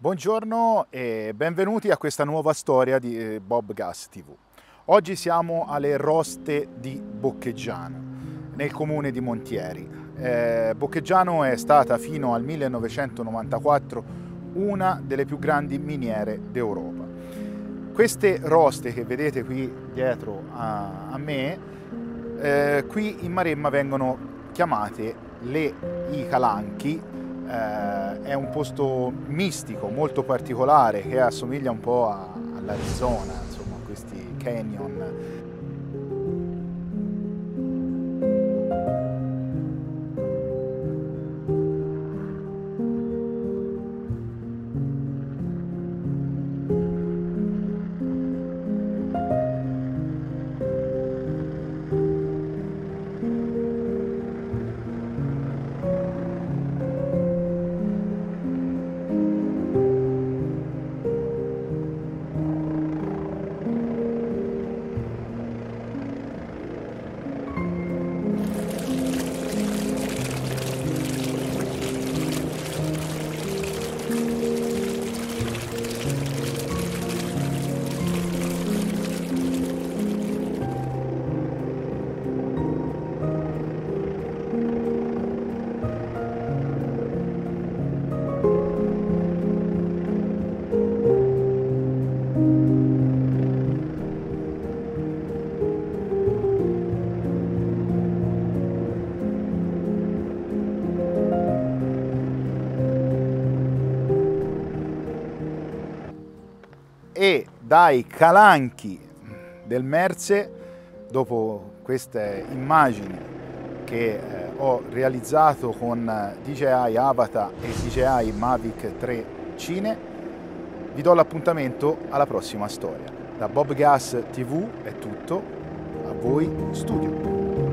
Buongiorno e benvenuti a questa nuova storia di Bob Gas TV. Oggi siamo alle Roste di Bocchegiano, nel comune di Montieri. Bocchegiano è stata fino al 1994 una delle più grandi miniere d'Europa. Queste roste che vedete qui dietro a me, qui in Maremma vengono chiamate i Calanchi. È un posto mistico, molto particolare, che assomiglia un po' all'Arizona, insomma, a questi canyon. E dai Calanchi del Merse, dopo queste immagini che ho realizzato con DJI Avata e DJI Mavic 3 Cine, vi do l'appuntamento alla prossima storia. Da Bob Gas TV è tutto, a voi studio.